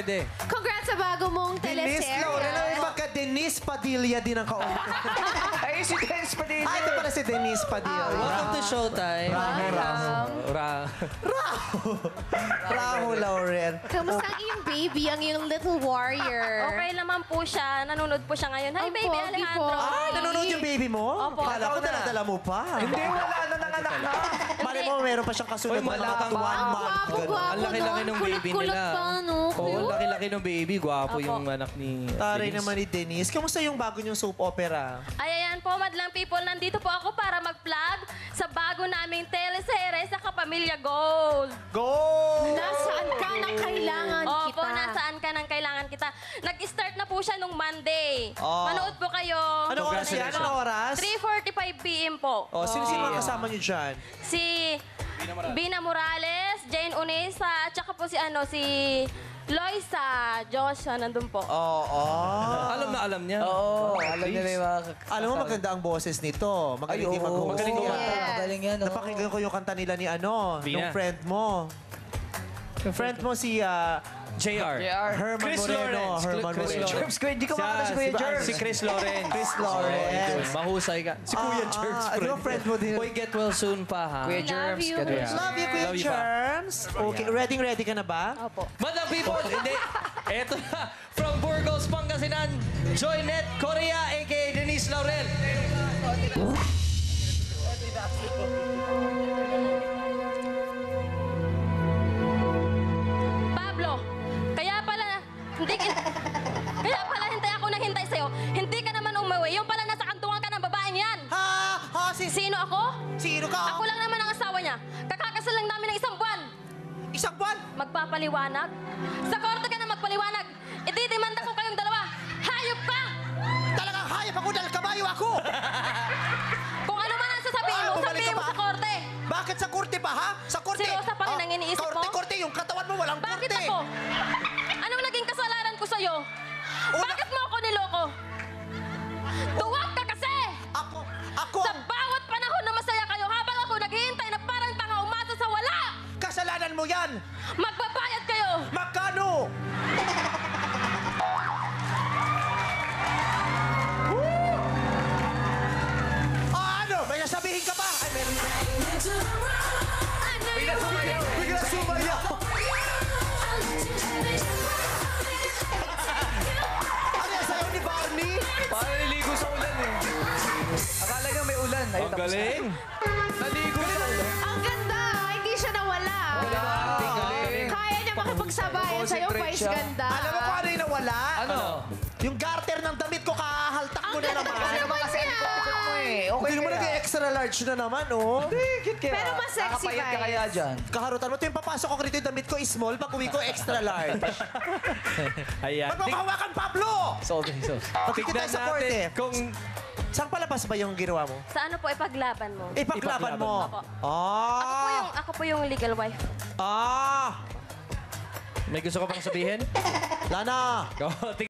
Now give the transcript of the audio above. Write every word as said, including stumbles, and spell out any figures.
pwede. Congrats sa bago mong Denise teleserye. Laurel. Ang iba ka, Denise Padilla din ang kausap. Ay, si Dennis pa din. Ay, ito pala si Denise Padilla. Welcome to Showtime. Raho, Raho. Ra Raho Laurel. Kamusta ang iyong baby, ang iyong little warrior? Okay naman po siya. Nanonood po siya ngayon. Hi, Ang baby pogi Alejandro. po. Ay, nanonood yung baby mo? Opo. Kala ko Ikaw na. dala-dala mo pa. Hindi, wala na nanganak na. Mali mo, meron pa siyang kasunod Uy, na wala mga kang- one Ang month. gwapo, ganun. gwapo Ang laki-laki nun. ng baby Kulit-kulit nila. pa, no? Oo, ang Cute. laki-laki ng baby. Gwapo Opo. yung anak ni Taray Denise. naman ni Denise. Kamusta yung bago niyong soap opera? Ay, ayan po, madlang people. Nandito po ako para mag-vlog sa bago naming teleserye sa Kapamilya Gold. Go! Nasaan ka na kailangan Opo, kita? nasaan ka nang kailangan kita. Nag-start na po siya nung Monday. Oh. Manood po kayo. Anong oras yan? Congratulations. Anong oras? three forty-five p m po. Oh, sino-sino ang kasama niyo dyan? Si Bina Morales, Jane Unesa, at saka po si ano, si Loisa Joshua, nandun po. Oo. Oh, Alam na alam niya. Oo, alam niya na yung mga... Alam mo, maganda ang boses nito. Magaling Ay, din oo. mag-host. Magaling yan. kumanta. Yes. Magaling yan, oh. Napakinggan ko yung kanta nila ni ano, Bina. nung friend mo. Yung friend mo si ah, J R. J R. Herman Chris Moreno. Lawrence. Herman Chris Moreno. Lawrence. Germs, Kuya, di ko makakata si Kuya Si- Germs. Si Chris Lawrence. Chris Lawrence. Oh, mahusay ka. Si Kuya Ah, Germs. ah, di ba friend mo din? Uy, get well soon pa, ha? Kuya Love Germs, you. ganun. Love you, Kuya Love you pa. Germs. Okay, ready, ready ka na ba? Opo. Madam people, hindi. Eto na. From Burgos, Pangasinan, Joynet Correa, a k a. Denise Laurel. Pablo, kaya pala, hindi, kaya pala hintay ako nang hintay sa'yo. Hindi ka naman umuwi. Yung pala nasa kantungan ka ng babaeng yan. Ha? Ha? Si, Sino ako? sino ka? Ako lang naman ang asawa niya. Kakakasal lang namin ng isang buwan. Isang buwan? Magpapaliwanag? Sa korte ka na magpaliwanag. Itidimanda ko kayong dalawa. Hayop ka! Talagang hayop ako dahil kabayo ako. Kung ano man ang sasabihin Ay, mo, bumalik sabihin ka mo pa? sa korte. Bakit sa korte pa, ha? Sa korte? Si Rosa pa rin Ah, ang iniisip mo? Korte, korte. Yung katawan mo walang Bakit korte. ako? Anong naging kasalanan ko sa'yo? Una- Bakit mo ako niloko? Tuwag ka kasi! Ako, ako, Sa bawat panahon na masaya kayo habang ako naghihintay na parang tanga umasa sa wala! kasalanan mo yan. Magbabayad kayo! Magkano? Ah, ano? May sasabihin ka ba? Ay, meron. Bigla sumayaw. Bigla sumayaw. Ano yan, sayaw ni Barney? Parang naligo sa ulan eh. Akala niya may ulan. Ay, Ang tapos na. galing. Naligo sa ulan. Ang ganda! Hindi siya nawala. Galing, galing. Kaya niya makipagsabayan sa'yo, Concentrate Vice siya. ganda. Alam mo kung ano yung nawala? Ano? Yung garter ng damit ko, kahaltak mo na naman. ganda Ano ba kasi niya. ano mo eh? Okay Hindi mo kaya. nag-extra large na naman, oh. Cute kaya. Pero mas sexy, Nakapayat ka guys. kaya dyan. Kaharutan mo, ito yung papasok ko rito yung damit ko small, pag uwi ko extra large. Ayan. Wag mo kahawakan, Pablo! Solve, solve. Pagkita tayo sa korte. natin kung... Saan palabas ba yung ginawa mo? Sa ano po, ipaglaban mo. Ipaglaban mo. Opo. Ah! Ako po yung, ako po yung legal wife. Ah! May gusto ka bang sabihin? Lana! Go.